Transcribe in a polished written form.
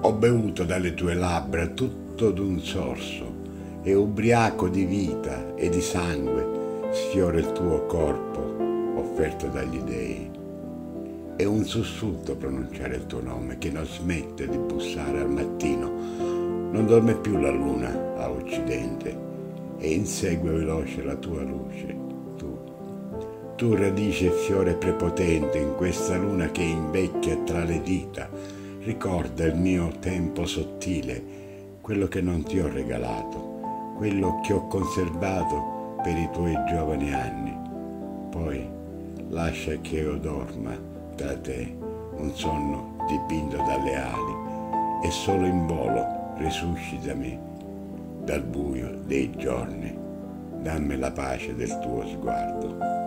Ho bevuto dalle tue labbra tutto d'un sorso e ubriaco di vita e di sangue sfiora il tuo corpo offerto dagli dei. È un sussulto pronunciare il tuo nome che non smette di bussare al mattino. Non dorme più la luna a occidente e insegue veloce la tua luce. Tu radice e fiore prepotente in questa luna che invecchia tra le dita, ricorda il mio tempo sottile, quello che non ti ho regalato, quello che ho conservato per i tuoi giovani anni. Poi lascia che io dorma tra te, un sonno dipinto dalle ali, e solo in volo risuscitami dal buio dei giorni. Dammi la pace del tuo sguardo.